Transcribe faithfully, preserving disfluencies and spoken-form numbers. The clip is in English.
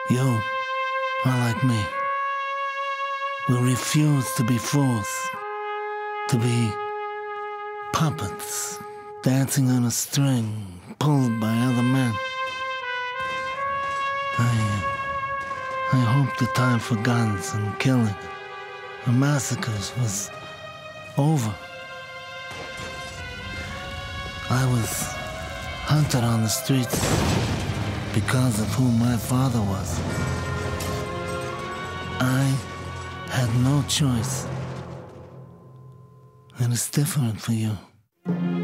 You are like me. We refuse to be fools, to be puppets dancing on a string pulled by other men. I, I hope the time for guns and killing and massacres was over. I was hunted on the streets because of who my father was. I had no choice. And it's different for you.